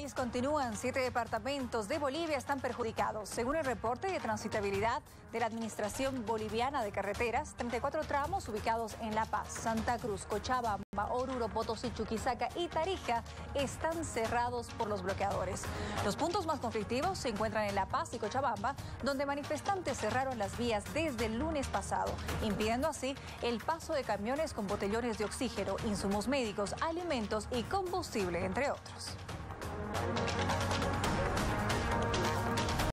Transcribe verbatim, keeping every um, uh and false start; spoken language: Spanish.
país continúan. Siete departamentos de Bolivia están perjudicados. Según el reporte de transitabilidad de la Administración Boliviana de Carreteras, treinta y cuatro tramos ubicados en La Paz, Santa Cruz, Cochabamba, Oruro, Potosí, Chuquisaca y Tarija están cerrados por los bloqueadores. Los puntos más conflictivos se encuentran en La Paz y Cochabamba, donde manifestantes cerraron las vías desde el lunes pasado, impidiendo así el paso de camiones con botellones de oxígeno, insumos médicos, alimentos y combustible, entre otros.